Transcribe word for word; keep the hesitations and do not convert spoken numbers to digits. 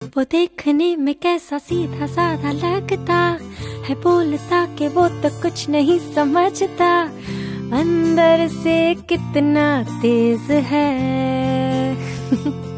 वो देखने में कैसा सीधा साधा लगता है, बोलता कि वो तो कुछ नहीं समझता, अंदर से कितना तेज है।